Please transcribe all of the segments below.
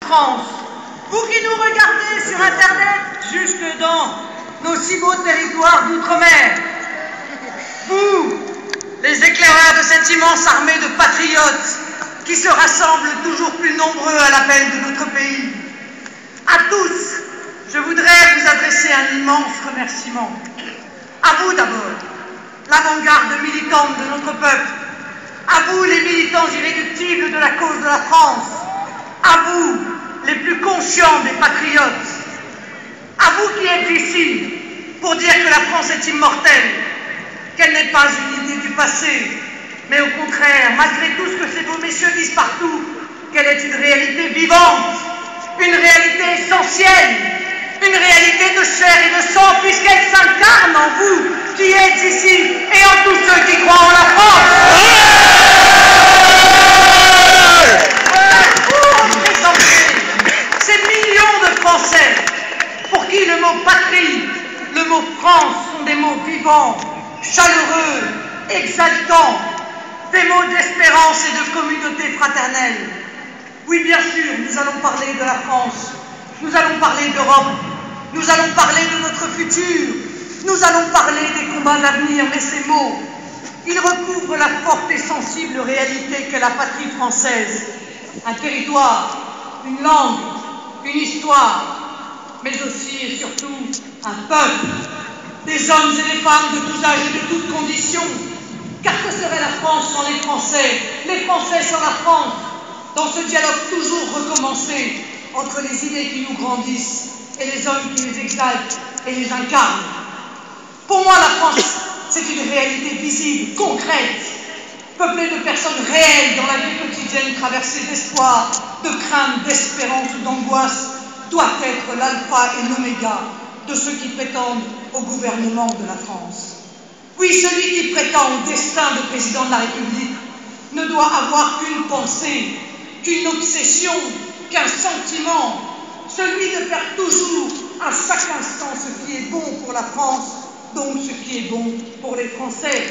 France, vous qui nous regardez sur Internet jusque dans nos si beaux territoires d'outre-mer, vous, les éclaireurs de cette immense armée de patriotes qui se rassemblent toujours plus nombreux à l'appel de notre pays, à tous, je voudrais vous adresser un immense remerciement. À vous d'abord, l'avant-garde militante de notre peuple, à vous les militants irréductibles de la cause de la France, à vous les plus conscients des patriotes, à vous qui êtes ici pour dire que la France est immortelle, qu'elle n'est pas une idée du passé, mais au contraire, malgré tout ce que ces beaux messieurs disent partout, qu'elle est une réalité vivante, une réalité essentielle, une réalité de chair et de sang, puisqu'elle s'incarne en vous qui êtes ici et en tous ceux qui croient en la France. Pour représenter ces millions de Français pour qui le mot patrie, le mot France sont des mots vivants, chaleureux, exaltants, des mots d'espérance et de communauté fraternelle. Oui, bien sûr, nous allons parler de la France, nous allons parler d'Europe, nous allons parler de notre futur, nous allons parler des combats d'avenir, mais ces mots, ils recouvrent la forte et sensible réalité qu'est la patrie française. Un territoire, une langue, une histoire, mais aussi et surtout un peuple, des hommes et des femmes de tous âges et de toutes conditions. Car que serait la France sans les Français sans la France, dans ce dialogue toujours recommencé entre les idées qui nous grandissent et les hommes qui les exaltent et les incarnent. Pour moi, la France, c'est une réalité visible, concrète, peuplée de personnes réelles dans la vie quotidienne, traversée d'espoir, de crainte, d'espérance ou d'angoisse, doit être l'alpha et l'oméga de ceux qui prétendent au gouvernement de la France. Oui, celui qui prétend au destin de président de la République ne doit avoir qu'une pensée, qu'une obsession, qu'un sentiment, celui de faire toujours, à chaque instant, ce qui est bon pour la France, donc ce qui est bon pour les Français.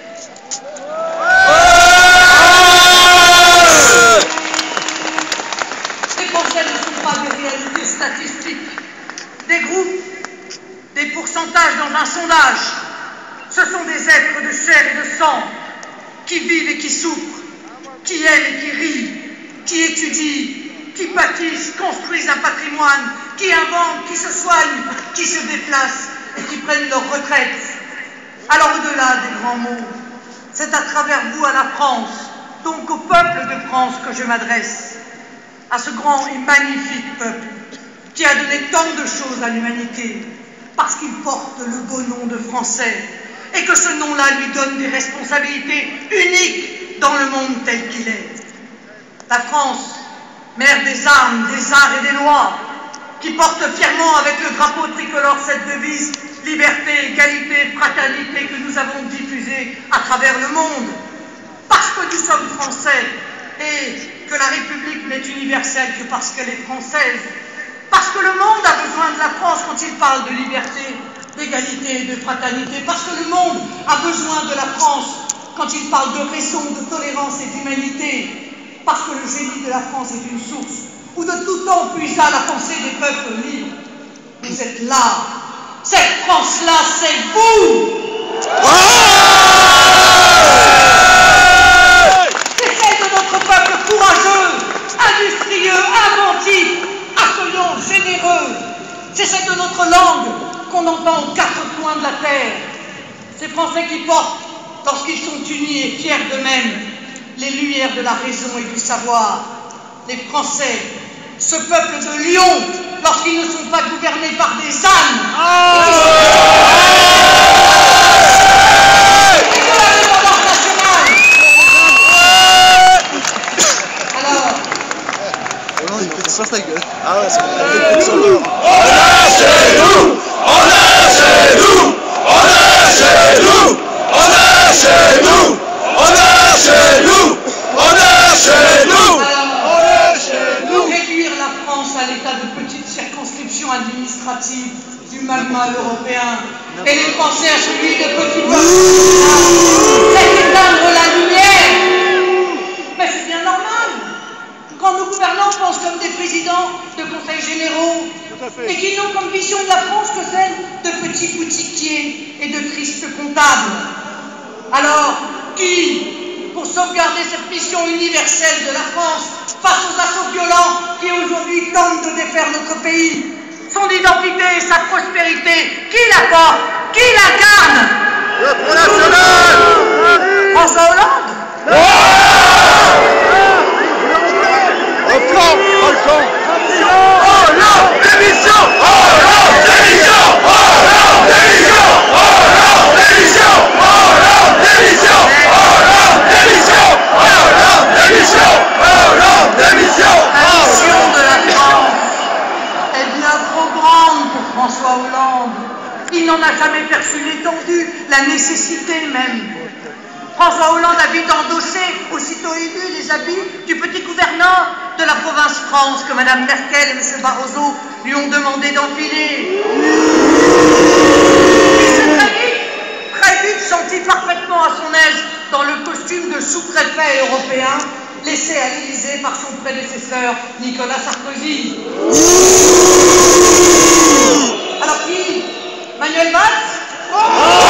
Les Français ne sont pas des réalités statistiques, des groupes, des pourcentages dans un sondage. Ce sont des êtres de chair et de sang qui vivent et qui souffrent, qui aiment et qui rient, qui étudient, qui bâtissent, construisent un patrimoine, qui inventent, qui se soignent, qui se déplacent et qui prennent leur retraite. Alors au-delà des grands mots, c'est à travers vous à la France, donc au peuple de France que je m'adresse, à ce grand et magnifique peuple qui a donné tant de choses à l'humanité parce qu'il porte le beau nom de Français et que ce nom-là lui donne des responsabilités uniques dans le monde tel qu'il est. La France, mère des armes, des arts et des lois, qui porte fièrement avec le drapeau tricolore cette devise « Liberté, égalité, fraternité » que nous avons diffusée à travers le monde. Parce que nous sommes Français et que la République n'est universelle que parce qu'elle est française. Parce que le monde a besoin de la France quand il parle de liberté, d'égalité et de fraternité. Parce que le monde a besoin de la France quand il parle de raison, de tolérance et d'humanité. Parce que le génie de la France est une source où de tout temps puisa la pensée des peuples libres. Vous êtes là. Cette France-là, c'est vous. C'est celle de notre peuple courageux, industrieux, inventif, accueillant, généreux. C'est celle de notre langue qu'on entend aux quatre coins de la terre. Ces Français qui portent, lorsqu'ils sont unis et fiers d'eux-mêmes, les lumières de la raison et du savoir. Les Français, ce peuple de lions, lorsqu'ils ne sont pas gouvernés par des ânes. Et de l'indépendance nationale. Alors, il fait ça ta gueule. Ah ouais, c'est On est chez nous. On est chez nous. On est chez nous. On est chez nous. On est chez nous. On est chez nous. On est chez nous. Réduire la France à l'état de petite circonscription administrative du magma européen et les Français à celui de petits peuples, c'est éteindre la lumière. Mais c'est bien normal. Quand nos gouvernants pensent comme des présidents, et qui n'ont comme vision de la France que celle de petits boutiquiers et de tristes comptables. Alors, qui, pour sauvegarder cette mission universelle de la France face aux assauts violents qui aujourd'hui tentent de défaire notre pays, son identité et sa prospérité, qui la porte, qui l'incarne? Le Front National! François Hollande? Au flanc, au flanc! Hollande, démission! Hollande, démission! Hollande, démission! Hollande, démission! Hollande, démission! Hollande, démission! Hollande, démission! Hollande, démission! La mission de la France est bien trop grande pour François Hollande. Il n'en a jamais perçu l'étendue, la nécessité même. François Hollande a vite endossé, aussitôt élu, les habits du petit gouverneur de la province France que Mme Merkel et M. Barroso lui ont demandé d'enfiler. Il s'est très vite senti parfaitement à son aise dans le costume de sous-préfet européen laissé à l'Élysée par son prédécesseur Nicolas Sarkozy. Alors qui? Manuel Valls?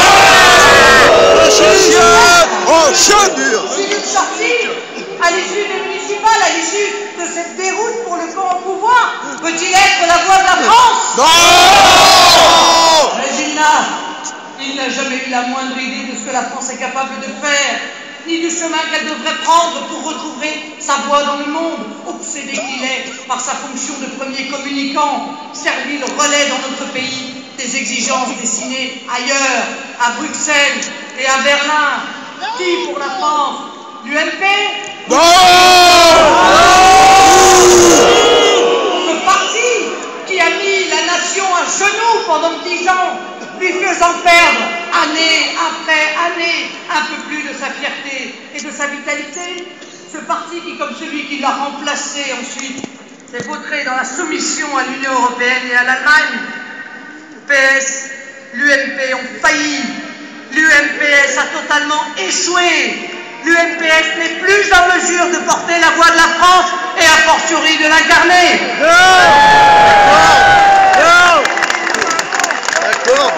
Philippe Sorti, à l'issue des municipales, à l'issue de cette déroute pour le camp au pouvoir, peut-il être la voix de la France? Non! Mais il n'a jamais eu la moindre idée de ce que la France est capable de faire, ni du chemin qu'elle devrait prendre pour retrouver sa voix dans le monde, obsédé qu'il est par sa fonction de premier communicant, servi le relais dans notre pays des exigences dessinées ailleurs, à Bruxelles et à Berlin. Qui pour la France? L'UMP? Non! Ce parti qui a mis la nation à genoux pendant 10 ans, lui faisant perdre année après année un peu plus de sa fierté et de sa vitalité. Ce parti qui, comme celui qui l'a remplacé ensuite, s'est vautré dans la soumission à l'Union européenne et à l'Allemagne. Le PS, l'UMP ont failli. L'UMPS a totalement échoué. L'UMPS n'est plus en mesure de porter la voix de la France et a fortiori de l'incarner. D'accord.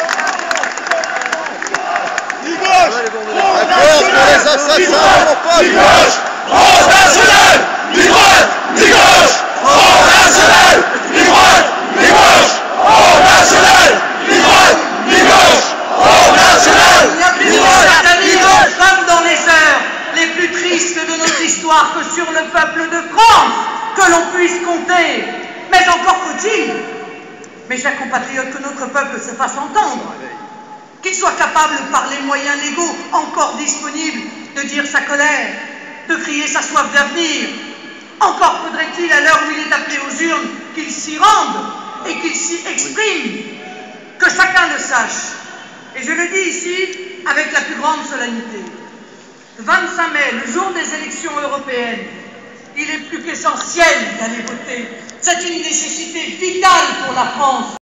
D'accord pour les assassins homophobes. Front National, ni droite, ni gauche. Front National, ni droite, ni gauche. Front National, ni droite, ni gauche. Front National, Il n'y a plus ni de droite, satanisme ni gauche. comme dans les heures les plus tristes de notre histoire que sur le peuple de France que l'on puisse compter. Mais encore faut-il, mes chers compatriotes, que notre peuple se fasse entendre, qu'il soit capable par les moyens légaux encore disponibles de dire sa colère, de crier sa soif d'avenir. Encore faudrait-il, à l'heure où il est appelé aux urnes, qu'il s'y rende et qu'il s'y exprime, que chacun le sache. Et je le dis ici avec la plus grande solennité. Le 25 mai, le jour des élections européennes, il est plus qu'essentiel d'aller voter. C'est une nécessité vitale pour la France.